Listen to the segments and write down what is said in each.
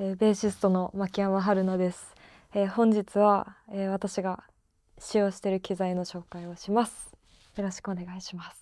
ベーシストの牧山春菜です。本日は、私が使用している機材の紹介をします。よろしくお願いします。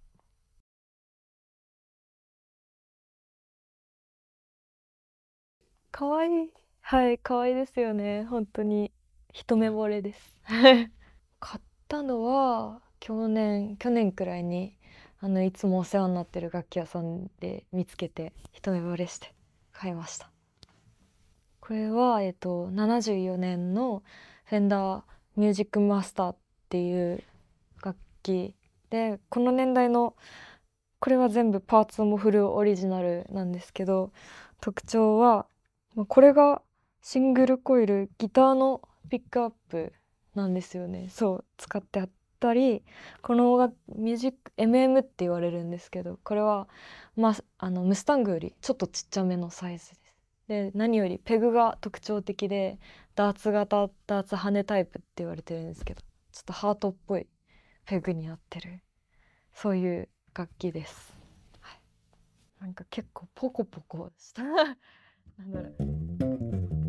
かわいい。はい、かわいいですよね。本当に一目惚れです。買ったのは去年くらいにいつもお世話になってる楽器屋さんで見つけて一目惚れして買いました。これは、74年のフェンダーミュージックマスターっていう楽器で、この年代のこれは全部パーツもフルオリジナルなんですけど、特徴は、これがシングルコイルギターのピックアップなんですよね。そう使ってあったり、このミュージック MM って言われるんですけど、これは、ムスタングよりちょっとちっちゃめのサイズです。で、何よりペグが特徴的で、ダーツ型ダーツ羽タイプって言われてるんですけど、ちょっとハートっぽいペグになってる、そういう楽器です。はい、なんか結構ポコポコしたなんだろう。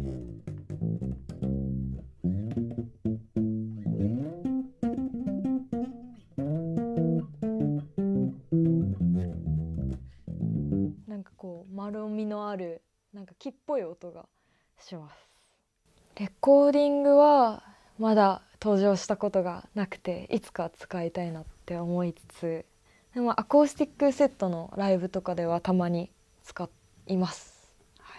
なんかこう丸みのあるなんか木っぽい音がします。レコーディングはまだ登場したことがなくて、いつか使いたいなって思いつつ、でもアコースティックセットのライブとかではたまに使います。はい、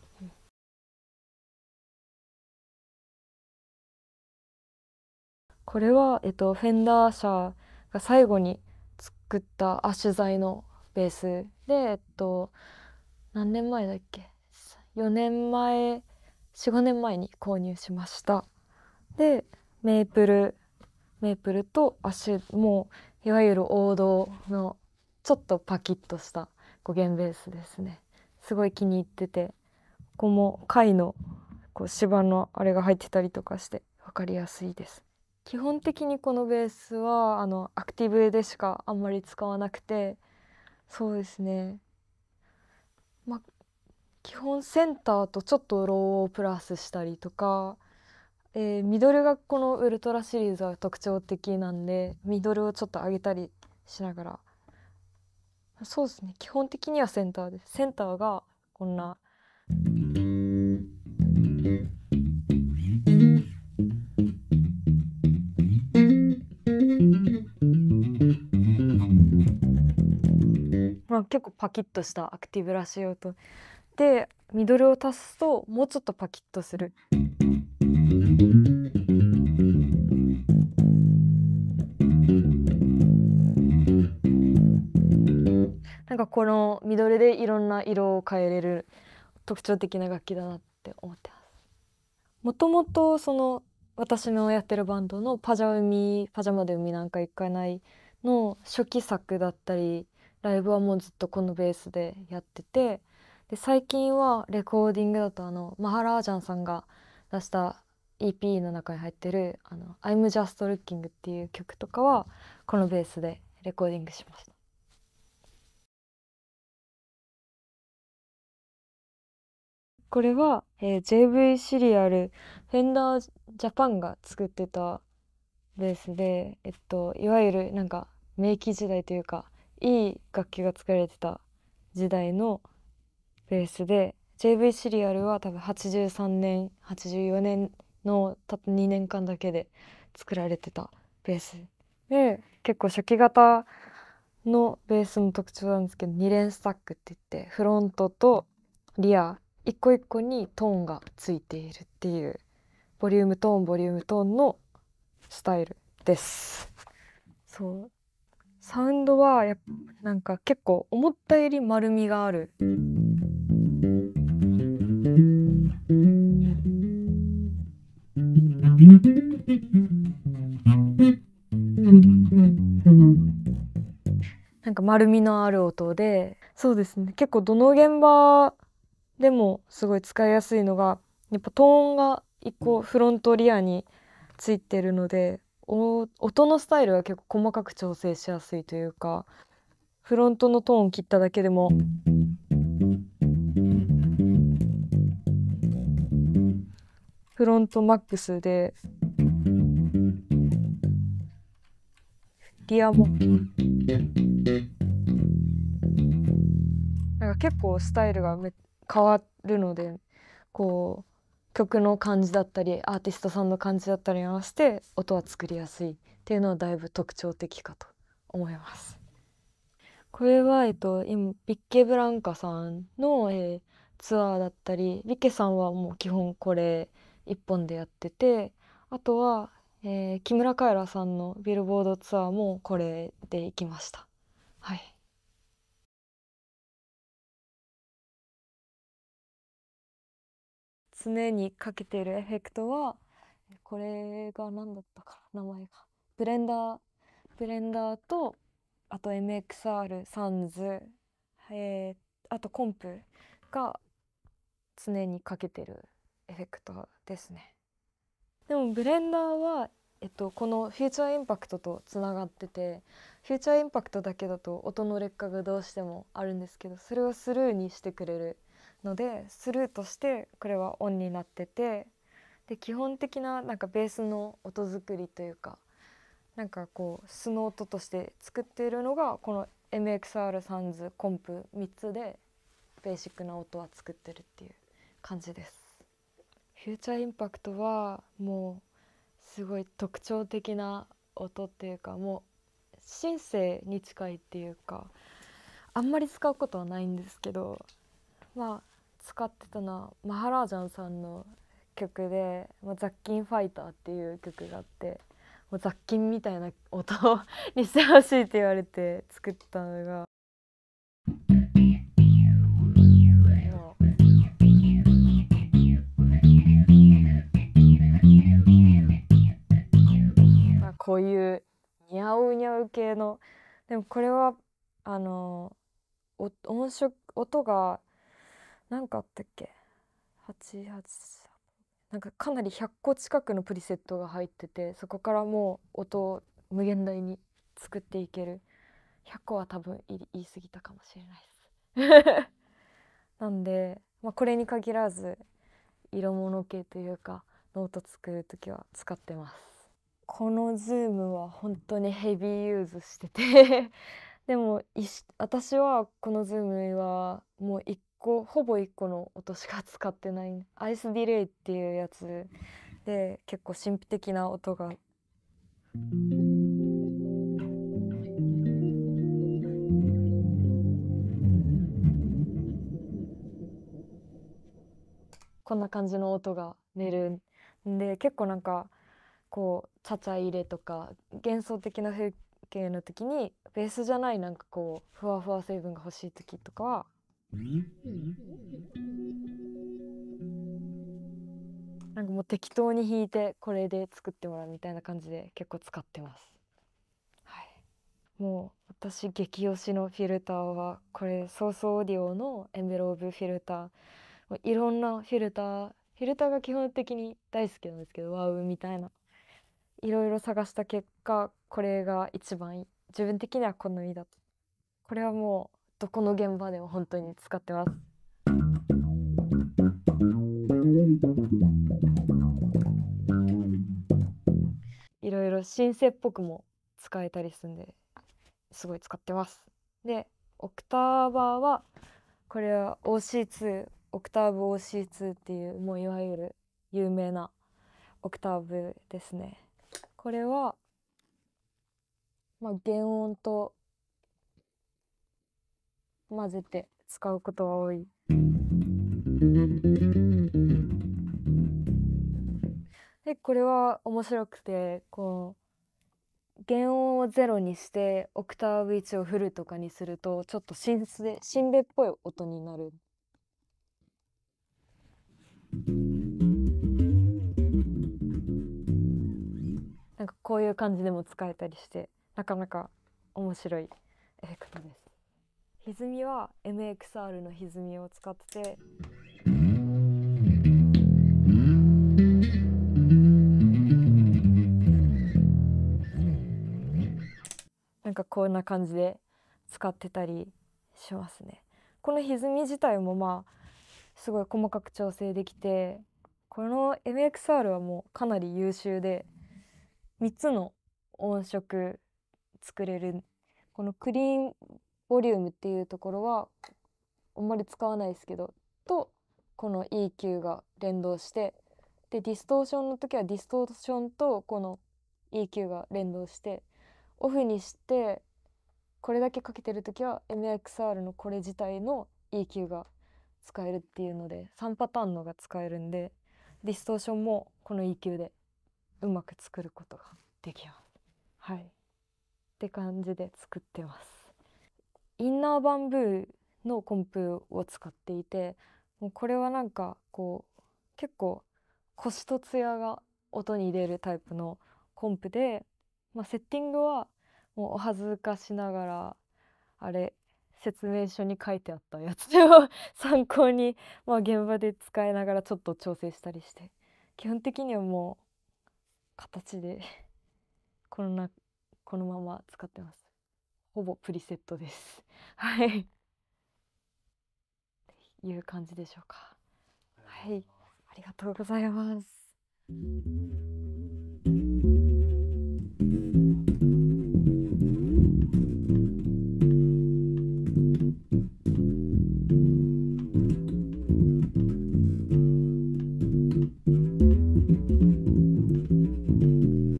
これは、フェンダー社が最後に作ったアッシュ材のベースで、何年前だっけ、4年前、4、5年前に購入しました。で、メープルとアッシュ、もういわゆる王道のちょっとパキッとした5弦ベースですね。すごい気に入ってて、ここも貝のこう芝のあれが入ってたりとかして分かりやすいです。基本的にこのベースはアクティブでしかあんまり使わなくて、そうですね、まあ基本センターとちょっとローをプラスしたりとか、ミドルがこのウルトラシリーズは特徴的なんで、ミドルをちょっと上げたりしながら、そうですね、基本的にはセンターです。センターがこんな、結構パキッとしたアクティブらしい音で、ミドルを足すともうちょっとパキッとする。なんかこのミドルでいろんな色を変えれる特徴的な楽器だなって思ってます。もともと私のやってるバンドのパジャマで海なんか行かないの初期作だったり、ライブはもうずっとこのベースでやってて、で最近はレコーディングだとマハラージャンさんが出した EP の中に入ってるI'm Just Looking っていう曲とかはこのベースでレコーディングしました。これは、JV シリアルフェンダージャパンが作ってたベースで、いわゆるなんか明治時代というかいい楽器が作られてた時代のベースで、 JV シリアルは多分83年84年のたった2年間だけで作られてたベースで、結構初期型のベースの特徴なんですけど、2連スタックって言ってフロントとリア一個一個にトーンがついているっていう、ボリュームトーンボリュームトーンのスタイルです。そう、サウンドはなんか結構思ったより丸みがある。なんか丸みのある音で、そうですね、結構どの現場でもすごい使いやすいのが、やっぱトーンが一個フロントリアについてるので、音のスタイルが結構細かく調整しやすいというか、フロントのトーン切っただけでもフロントマックスでリアもなんか結構スタイルが変わるので、こう曲の感じだったりアーティストさんの感じだったりに合わせて音は作りやすいっていうのはだいぶ特徴的かと思います。これは、今ビッケブランカさんの、ツアーだったり、ビッケさんはもう基本これ一本でやってて、あとは、木村カエラさんのビルボードツアーもこれで行きました。はい。常にかけているエフェクトは、これが何だったかな、名前が。ブレンダー、ブレンダーと、あと MXR、サンズ、えあとコンプが常にかけてるエフェクトですね。でもブレンダーは、このフューチャーインパクトとつながってて、フューチャーインパクトだけだと音の劣化がどうしてもあるんですけど、それをスルーにしてくれるので、スルーとしてこれはオンになってて、で基本的ななんかベースの音作りというか、なんかこう素の音として作っているのがこの MXR サンズコンプ3つでベーシックな音は作ってるっていう感じです。フューチャーインパクトはもうすごい特徴的な音っていうか、もうシンセに近いっていうか、あんまり使うことはないんですけど、まあ使ってたのはマハラージャンさんの曲で「雑菌ファイター」っていう曲があって、もう雑菌みたいな音にしてほしいって言われて作ったのが、まあ、こういうニャウニャウ系の、でもこれは音色音が何かあったっけ、88、なんかかなり100個近くのプリセットが入ってて、そこからもう音を無限大に作っていける。100個は多分言い過ぎたかもしれないですなんで、まあ、これに限らず色物系というかノート作る時は使ってます。このズームは本当にヘビーユーズしててでも私はこのズームはもうほぼ1個の音しか使ってない、アイスディレイっていうやつで結構神秘的な音が、こんな感じの音が出るんで、結構なんかこうちゃちゃ入れとか幻想的な風景の時にベースじゃないなんかこうふわふわ成分が欲しい時とかはなんかもう適当に弾いてこれで作ってもらうみたいな感じで結構使ってます。はい、もう私激推しのフィルターはこれソースオーディオのエンベローブフィルター、もういろんなフィルターが基本的に大好きなんですけど、ワウみたいないろいろ探した結果これが一番自分的には好みだと。これはもうどこの現場でも本当に使ってます。いろいろシンセっぽくも使えたりするんですごい使ってます。でオクターバーはこれは OC2 オクターブ OC2 っていうもういわゆる有名なオクターブですね。これはまあ原音と混ぜて使うことが多い。でこれは面白くて、こう原音をゼロにしてオクターブ1をフルとかにするとちょっとシンベっぽい音になる。なんかこういう感じでも使えたりしてなかなか面白いエフェクトです。歪みは MXR の歪みを使ってて、なんかこんな感じで使ってたりしますね。この歪み自体もまあすごい細かく調整できて、 この MXR はもうかなり優秀で、3つの音色作れる。このクリーンボリュームっていうところはあんまり使わないですけど、とこの EQ が連動して、でディストーションの時はディストーションとこの EQ が連動して、オフにしてこれだけかけてる時は MXR のこれ自体の EQ が使えるっていうので、3パターンのが使えるんで、ディストーションもこの EQ でうまく作ることができます。はいって感じで作ってます。インナーバンブーのコンプを使っていて、もうこれはなんかこう結構コシとツヤが音に出るタイプのコンプで、セッティングはもうお恥ずかしながらあれ説明書に書いてあったやつを参考に、現場で使いながらちょっと調整したりして、基本的にはもう形でこのなこのまま使ってます。ほぼプリセットです。はいいう感じでしょうか。はい、ありがとうございます。